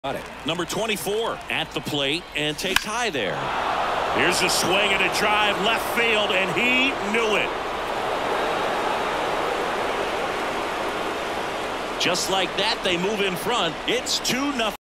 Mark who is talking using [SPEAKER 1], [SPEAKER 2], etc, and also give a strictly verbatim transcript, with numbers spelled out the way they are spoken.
[SPEAKER 1] Got it.
[SPEAKER 2] Number twenty-four at the plate and takes high there.
[SPEAKER 3] Here's a swing and a drive left field, and he knew it.
[SPEAKER 2] Just like that, they move in front. It's two nothing.